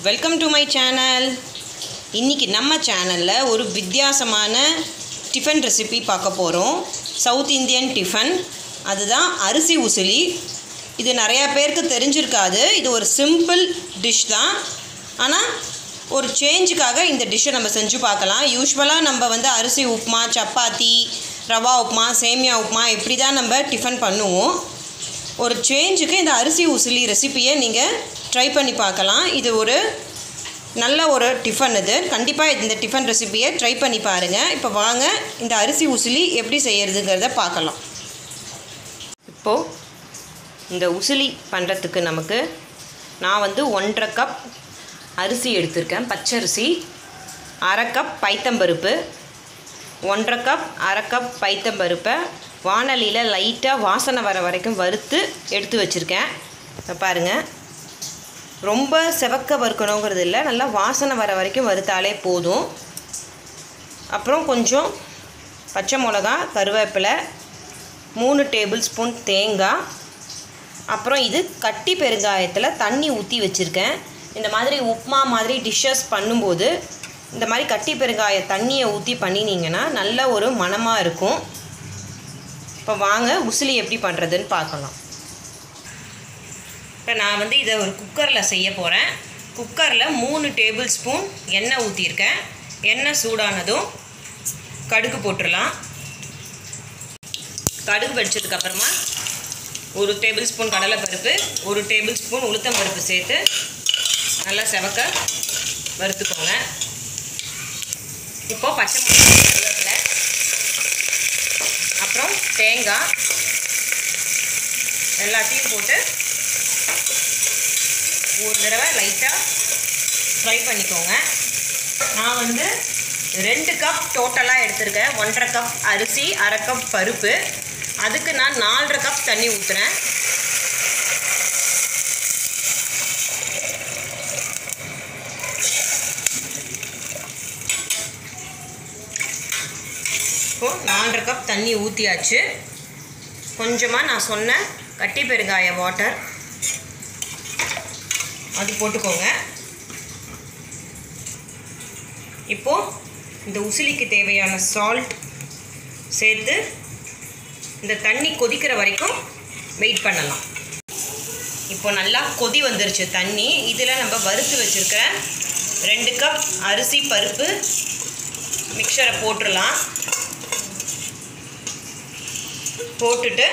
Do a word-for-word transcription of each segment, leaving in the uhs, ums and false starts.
Welcome to my channel. இன்றைக்கி நம்ம சேனலில் ஒரு வித்தியாசமான டிஃபன் ரெசிபி பார்க்க போகிறோம். சவுத் இந்தியன் டிஃபன், அதுதான் அரிசி உசிலி. இது நிறையா பேருக்கு தெரிஞ்சிருக்காது. இது ஒரு சிம்பிள் டிஷ் தான். ஆனால் ஒரு சேஞ்சுக்காக இந்த டிஷ்ஷை நம்ம செஞ்சு பார்க்கலாம். யூஸ்வலாக நம்ம வந்து அரிசி உப்புமா, சப்பாத்தி, ரவா உப்புமா, சேமியா உப்புமா இப்படி தான் நம்ம டிஃபன் பண்ணுவோம். ஒரு சேஞ்சுக்கு இந்த அரிசி உசிலி ரெசிப்பியை நீங்கள் ட்ரை பண்ணி பார்க்கலாம். இது ஒரு நல்ல ஒரு டிஃபன். இது கண்டிப்பாக இந்த டிஃபன் ரெசிப்பியை ட்ரை பண்ணி பாருங்கள். இப்போ வாங்க இந்த அரிசி உசிலி எப்படி செய்கிறதுங்கிறத பார்க்கலாம். இப்போது இந்த உசிலி பண்ணுறதுக்கு நமக்கு நான் வந்து ஒன்றரை கப் அரிசி எடுத்திருக்கேன், பச்சரிசி. அரை கப் பைத்தம்பருப்பு, ஒன்றரை கப் அரை கப் பைத்தம்பருப்பை வானலியில் லைட்டாக வாசனை வர வரைக்கும் வறுத்து எடுத்து வச்சுருக்கேன். இப்போ பாருங்கள், ரொம்ப செவக்க வறுக்கணுங்கிறது இல்லை, நல்லா வாசனை வர வரைக்கும் வறுத்தாலே போதும். அப்புறம் கொஞ்சம் பச்சை மிளகா, கருவேப்பிலை, மூணு டேபிள் ஸ்பூன் தேங்காய், அப்புறம் இது கட்டி பெருங்காயத்தில் தண்ணி ஊற்றி வச்சுருக்கேன். இந்த மாதிரி உப்புமா மாதிரி டிஷ்ஷஸ் பண்ணும்போது இந்த மாதிரி கட்டி பெருங்காய தண்ணியை ஊற்றி பண்ணினீங்கன்னா நல்ல ஒரு மணமாக இருக்கும். இப்போ வாங்க உசிலி எப்படி பண்ணுறதுன்னு பார்க்கலாம். இப்போ நான் வந்து இதை ஒரு குக்கரில் செய்ய போகிறேன். குக்கரில் மூணு டேபிள் ஸ்பூன் எண்ணெய் ஊற்றிருக்கேன். எண்ணெய் சூடானதும் கடுகு போட்டுடலாம். கடுகு வெடிச்சதுக்கப்புறமா ஒரு டேபிள் ஸ்பூன் கடலைப்பருப்பு, ஒரு டேபிள் ஸ்பூன் உளுத்தம் பருப்பு சேர்த்து நல்லா செவக்க வறுத்துக்கோங்க. இப்போது பச்சை மிளகாய், கருவேப்பிலை, அப்புறம் தேங்காய் எல்லாத்தையும் போட்டு ஒரு தடவை லைட்டாக ஃப்ரை பண்ணிக்கோங்க. நான் வந்து ரெண்டு கப் டோட்டலாக எடுத்திருக்கேன். ஒன்றரை கப் அரிசி, அரை கப் பருப்பு. அதுக்கு நான் நாலரை கப் தண்ணி ஊற்றுறேன். இப்போது நாலரை கப் தண்ணி ஊற்றியாச்சு. கொஞ்சமாக நான் சொன்ன கட்டி பெருங்காய வாட்டர் அது போட்டுக்கோங்க. இப்போது இந்த உசிலிக்கு தேவையான சால்ட் சேர்த்து இந்த தண்ணி கொதிக்கிற வரைக்கும் வெயிட் பண்ணலாம். இப்போ நல்லா கொதி வந்துருச்சு தண்ணி. இதில் நம்ம வறுத்து வச்சுருக்கிற ரெண்டு கப் அரிசி பருப்பு மிக்சரை போட்டுடலாம். போட்டுட்டு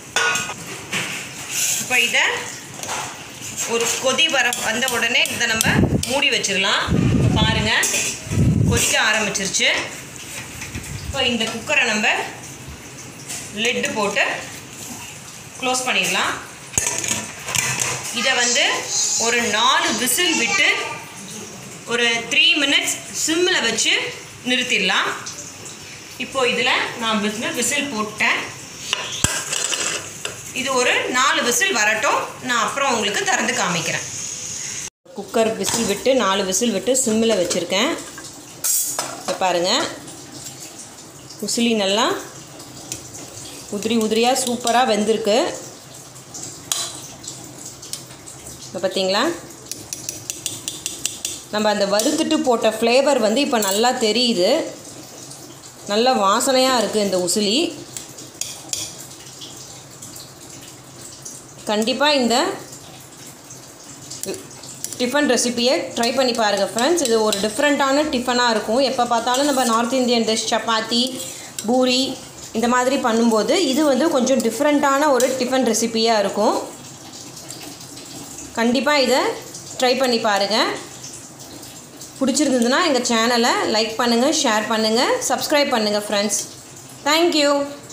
இப்போ இதை ஒரு கொதி வர வந்த உடனே இதை நம்ம மூடி வச்சிடலாம். இப்போ பாருங்கள், கொதிக்க ஆரம்பிச்சிருச்சு. இப்போ இந்த குக்கரை நம்ம லிட்டு போட்டு க்ளோஸ் பண்ணிடலாம். இதை வந்து ஒரு நாலு விசில் விட்டு ஒரு த்ரீ மினிட்ஸ் சிம்மில் வச்சு நிறுத்திடலாம். இப்போது இதில் நான் விசில் விசில் போட்டேன். இது ஒரு நாலு விசில் வரட்டும், நான் அப்புறம் உங்களுக்கு திறந்து காமிக்கிறேன். குக்கர் விசில் விட்டு நாலு விசில் விட்டு சிம்மில் வச்சுருக்கேன். இப்போ பாருங்கள், உசிலி நல்லா உதிரி உதிரியாக சூப்பராக வெந்திருக்கு. இப்போ பார்த்தீங்களா, நம்ம அந்த வறுத்துட்டு போட்ட ஃப்ளேவர் வந்து இப்போ நல்லா தெரியுது. நல்ல வாசனையாக இருக்குது இந்த உசிலி. கண்டிப்பாக இந்த டிஃபன் ரெசிப்பியை ட்ரை பண்ணி பாருங்கள் ஃப்ரெண்ட்ஸ். இது ஒரு டிஃப்ரெண்ட்டான டிஃபனாக இருக்கும். எப்போ பார்த்தாலும் நம்ம north Indian dish, chapati, puri இந்த மாதிரி பண்ணும்போது இது வந்து கொஞ்சம் டிஃப்ரெண்ட்டான ஒரு டிஃபன் ரெசிப்பியாக இருக்கும். கண்டிப்பாக இதை ட்ரை பண்ணி பாருங்கள். பிடிச்சிருந்ததுன்னா எங்கள் சேனலை லைக் பண்ணுங்கள், ஷேர் பண்ணுங்கள், சப்ஸ்கிரைப் பண்ணுங்கள் ஃப்ரெண்ட்ஸ். தேங்க்யூ.